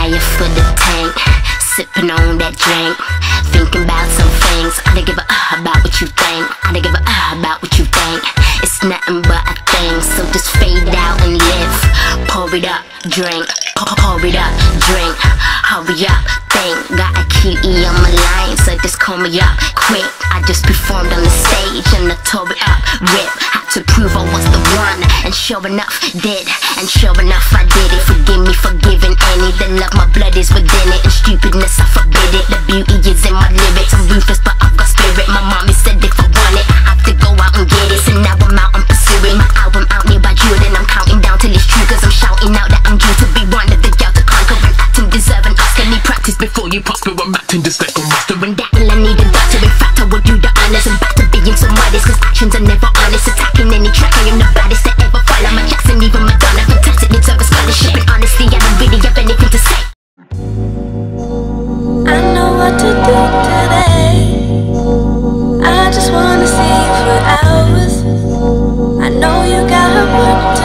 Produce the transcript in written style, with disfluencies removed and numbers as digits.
fire for the tank, sipping on that drink, thinking about some things. I don't give a about what you think. I don't give a about what you think. It's nothing but a thing, so just fade out and live. Pour it up, drink. Pour it up, drink. Hurry up, think. Got a QE on my line, so just call me up quick. I just performed on the stage and I tore it up, rip. Had to prove I was the one, and sure enough did. And sure enough I did it. Forgive me for giving any. The love, my blood is within it, and stupidness I forbid it. The beauty is in my lyrics. I'm ruthless but I've got spirit. My mommy said if I want it, I have to go out and get it. So now I'm out and pursuing my album out nearby Jordan. I'm counting down till it's true, cause I'm shouting out that I'm due to be one of the girls to conquer and acting deserve an Oscar. Need practice before you prosper. I'm acting just like a master, and that I need a doctor. In fact I will do the honors. I'm back to being so modest, cause actions are never honest. Attacking any track, I am the baddest to ever fall. I'm a Jackson, even Madonna. Fantastic, deserve a scholarship, and honestly I don't really have anything to say. I know what to do today. I just wanna see you for hours. I know you got work to